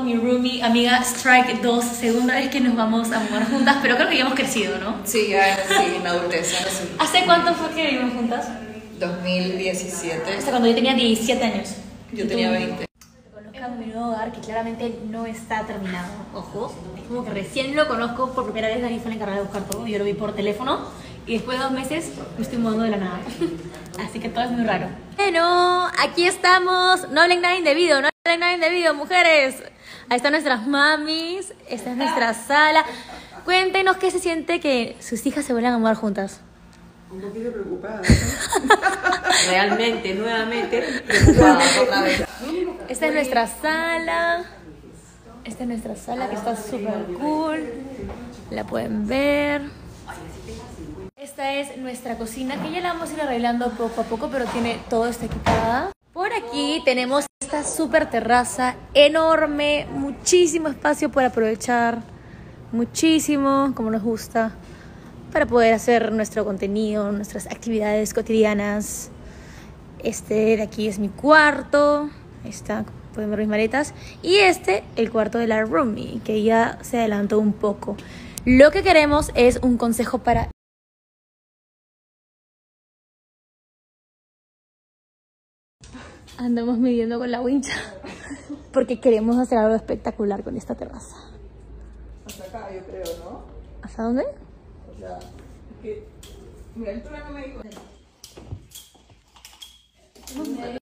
mi roomie, amiga Strike 2, segunda vez que nos vamos a mudar juntas, pero creo que ya hemos crecido, ¿no? Sí, ya sí, en adultez, ahora sí. ¿Hace cuánto fue que vivimos juntas? 2017. Hasta cuando yo tenía 17 años. Yo tenía 20. Conozco mi nuevo hogar que claramente no está terminado. Ojo, es como que recién lo conozco por primera vez. Dani fue la encargada de buscar todo. Yo lo vi por teléfono y después de 2 meses me estoy mudando de la nada. Así que todo es muy raro. Bueno, aquí estamos. No hablen nada indebido, no hablen nada indebido, mujeres. Ahí están nuestras mamis. Esta es nuestra sala. Cuéntenos qué se siente que sus hijas se vuelvan a mudar juntas. Un poquito preocupada. Realmente, nuevamente, preocupada otra vez. Esta es nuestra sala. Esta es nuestra sala que está súper cool. La pueden ver. Esta es nuestra cocina que ya la vamos a ir arreglando poco a poco, pero tiene todo está equipada. Por aquí tenemos esta súper terraza enorme, muchísimo espacio por aprovechar, muchísimo, como nos gusta, para poder hacer nuestro contenido, nuestras actividades cotidianas. Este de aquí es mi cuarto, ahí está, pueden ver mis maletas. Y el cuarto de la roomie, que ya se adelantó un poco. Lo que queremos es un consejo para... Andamos midiendo con la wincha porque queremos hacer algo espectacular con esta terraza. Hasta acá, yo creo, ¿no? ¿Hasta dónde? O sea, es que mi altura no me dijo.